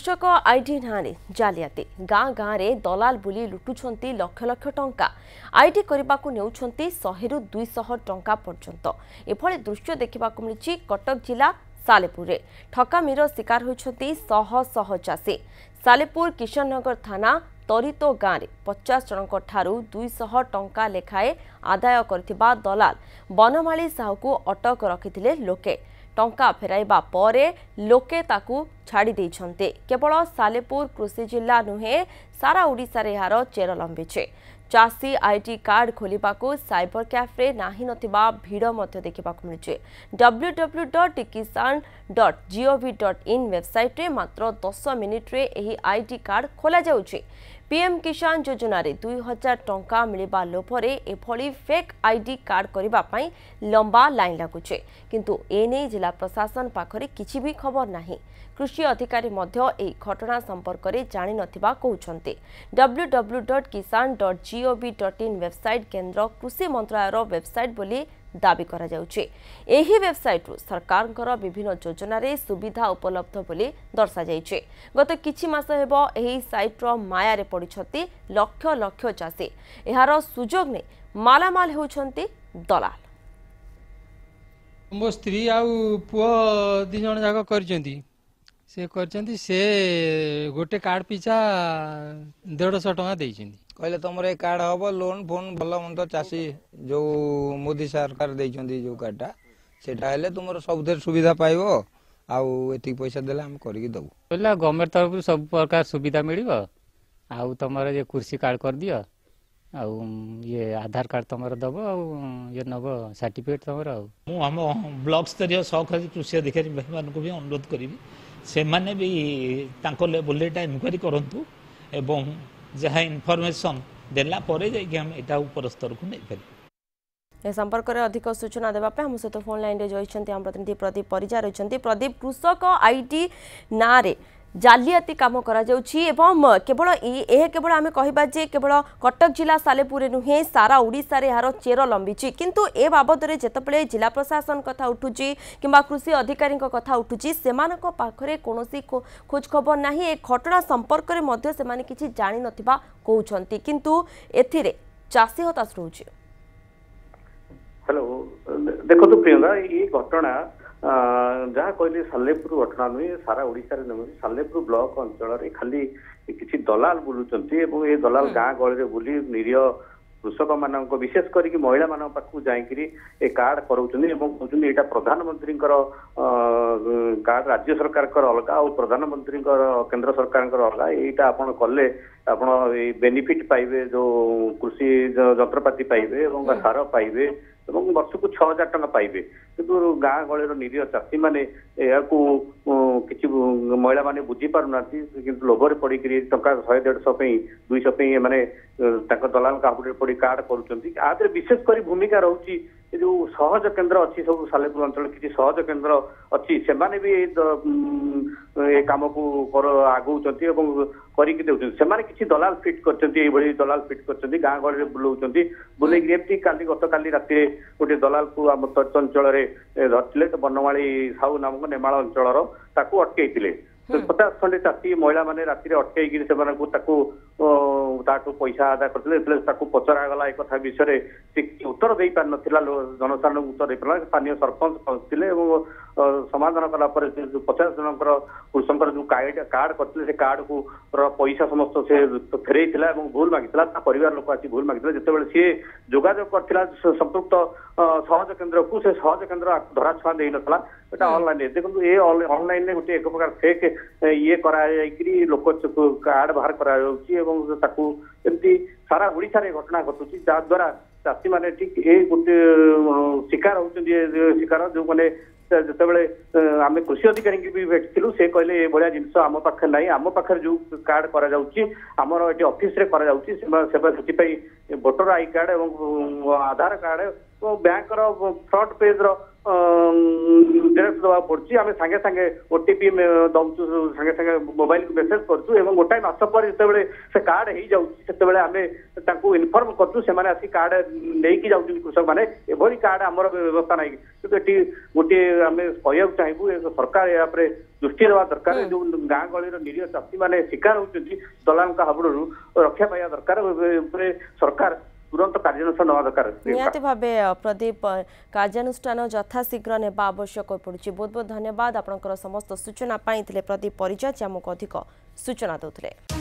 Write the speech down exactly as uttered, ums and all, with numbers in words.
कृषक आईडी ना जालियाती गाँ गाँ में दलाल बुली लुटुंट लक्ष लक्ष टंका आईडी करने को नेउछंती शहे रु दुई सौ टंका पर्यंत एभली दृश्य देखा मिली कटक जिला सालेपुर ठकामीर शिकार होती शह शह चाषी सालेपुर किशननगर थाना तरितो गाँव में पचास जनक ठारू दुई सौ टंका लेखाए आदाय करथिबा दलाल बनमाली साहू को अटक रखिथिले लोके टंका फेराइबा परे लोके ताकू छाड़ी देइछन्ते। केवल सालेपुर कृषि जिला नुहे सारा ओडिशा रे यार चेर लंबिछे। चाषी आईडी कार्ड खोलिबाकू साइबर कैफे नाही नथिबा भीड़ मध्य देखिबाकू मिलुचे। W W W dot Kisan dot G O V dot in website रे मात्र दस मिनिट रे एही आईडी कार्ड खोला जाउचे। पीएम किसान योजना रे दुई हजार टंका मिलिबा लोभरे एभली फेक आईडी कार्ड करिबा पई लंबा लाइन लागुचे किंतु एने जिला प्रशासन पाखरे किछि भी खबर नाही। कृषि अधिकारी मध्य एही घटना संपर्क रे जानि नथिबा कहउछन्ते। W W W dot Kisan dot G O V dot in website केंद्र कृषि मंत्रालय वेबसाइट बोली दाबी करा जाउचे। एही वेबसाइट रु सरकारଙ୍କର विभिन्न योजना रे सुविधा उपलब्ध बोली दर्शा जाइछे। गत किछि मास हेबो एही साइट रो माया रे पडिछथि लक्ष लक्ष चाषी एहार सुजोग ने मालामाल होउछन्ति दलाल। मो स्त्री आ पुओ दि जण जाक करचंती से करचंती से गोटे कार्ड पिछा डेढ़ सौ टका देइछंती कहले तुम ए कार्ड हम लोन फोन भल मंद चाषी जो मोदी सरकार देइछंती जो कार्डटा सेटा हेले तुमर सब सुविधा पाइबो आउ एति पैसा देले हम करिक दबु कहला गवर्नमेंट तरफ सब प्रकार सुविधा मिलिबो आउ तुमर जे कृषि कार्ड कर दियो आउ ये आधार कार्ड तुमर दबो आउ ये नबो सर्टिफिकेट तुमर आउ मु हम ब्लॉक स्तरीय सहकारी कृषि अधिकारी भाई मान को भी अनुरोध करिवि से माने भी तांको लेवल रे इनक्वारी करंतु एवं जहाँ इनफॉरमेशन देला परे जाइए हम एटा ऊपर स्तर को नहीं पारि। ए संपर्क में अधिक सूचना देवा हम सहित फोन लाइन रे जोइछन्ती हम प्रतिनिधि प्रदीप परिजा रहिछन्ती। प्रदीप कृषक आईडी ना रे जालियाती काम करा जाउछि एवं केवल ए केवल आमे कहिबा जे केवल कटक जिला सालेपुर नुहे सारा ओडिशा रे यार चेर लंबिछि किंतु ए बाबद रे जेतपले जिला प्रशासन कथा उठुछि किंबा कृषि अधिकारी कथा उठुछि सेमानक पाखरे कोनोसी खोज खबर नाही। ए घटना संपर्क रे मध्य सेमाने किछि जानि नथिबा कहउछन्ती किंतु एथिरे चासी हताश रहउछि। हेलो देखो तो प्रियंका ये घटना जहाँ कहले सालेपुर घटना नुहे सारा ओडिशा रे नुहे सालेपुर ब्लॉक अंचल खाली किसी दलाल बुलुचंती एवं ये दलाल गाँ गहली बुली निरीह कृषक मान विशेष करके महिला मान पाखु जाइकरी ए कार्ड कराउछन्ती एवं कहउछन्ती एटा प्रधानमंत्री कार्ड राज्य सरकार अलग और प्रधानमंत्री केंद्र सरकार अलग एटा आपण कले आपण बेनिफिट पाइबे जो कृषि जंत्रपाति पाइबे एवं सार पाइबे एवं वर्ष को छह हजार टका पाइबे किंतु गाँ गहली निरीह चाषी मैंने किसी महिला माने बुझी पारना किंतु लोभर पड़ी टका शहे डेढ़ सौ दुई सौ माने दलाल काबुरे पड़ी कार्ड करुँच आदि विशेष कर भूमिका रोचे जो सहज केन्द्र अच्छी सब सालेपुर अंचल किसी सहज केन्द्र अच्छी से माने भी ए काम को आगौं करके दे किसी दलाल फिट कर दलाल फिट कर गाँ गहली बुलाऊँ बुलेगी काली गत काली राति गोटे दलाल को आम तर्च अंचल धरते तो बनमाली साहू नामक नेमाल अंचल ताकू अटकई पचास खंडे चाषी महिला मैंने राति अटकई पैसा आदाय करते पचरागला एक विषय उत्तर दे पार नाला जनसाधारण उत्तर दे पार स्थानीय सरपंच पहुंचते समाधान कलापर पचास जनकर कृषक जो कार्ड करते से कार्ड को पैसा समस्त से फेरई भूल मागिला परिवार लोक आसी भूल मागिला जिते सी जोगाजोग करथिला संपृक्त सहज केन्द्र को से सहज केन्द्र धरा छुआ दे नथला एटा ऑनलाइन देखो ये ऑनलाइन ने गोटे एक प्रकार फेक ये करा जायकरी लोक कार्ड बाहर करा जाउची एवं ताकू एमती सारा ओडिशा रे घटना घटुची जा द्वारा चाषी माने ठीक ए गोटे शिकार होउछन शिकार जो माने जितेबले आम कृषि अधिकारी भी भेटलु से कहले ये भाया जिनस आम पाखे ना आम पाखे जो कार्ड करा आमर ये ऑफिस रे करा से भोटर आई कार्ड एवं Aadhaar card bank front page xerox ଦେବାକୁ ପଡୁଛି ଆମେ ସାଙ୍ଗେ ସାଙ୍ଗେ ଓଟିପି ଦଉଛୁ ସାଙ୍ଗେ ସାଙ୍ଗେ ମୋବାଇଲ ମେସେଜ କରୁଛୁ ଏବଂ ଗୋଟାଏ ମାସ ପରେ ଯେତେବେଳେ ସେ କାର୍ଡ ହେଇଯାଉଛି ସେତେବେଳେ ଆମେ ତାଙ୍କୁ ଇନଫର୍ମ କରୁଛୁ ସେମାନେ ଆସି କାର୍ଡ ନେଇକି ଯାଉଛନ୍ତି କୃଷକ ମାନେ ଏଭଳି କାର୍ଡ ଆମର ବ୍ୟବସ୍ଥା ନାହିଁ କିନ୍ତୁ ଏଠି ଗୋଟିଏ ଆମେ କହିବାକୁ ଚାହିଁବୁ ସରକାର ଏହା ଉପରେ ଦୃଷ୍ଟି ଦେବା ଦରକାର ଯୋଉ ଗାଁ ଗହଳିର ନିରୀହ ଚାଷୀ ମାନେ ଶିକାର ହଉଛନ୍ତି ଦଲାଲଙ୍କ ହାବୁଡରୁ ରକ୍ଷା ପାଇବା ଦରକାର ଉପରେ ସରକାର तुरंत कार्यानुष्ठान नवा दरकार निहाती भावे प्रदीप कार्यानुष्ठान यथाशीघ्र नेबा आवश्यक पड़ुछि। बहुत बहुत धन्यवाद आपनकर समस्त सूचना पाइथिले प्रदीप परिचय आमको अधिक सूचना दउथिले।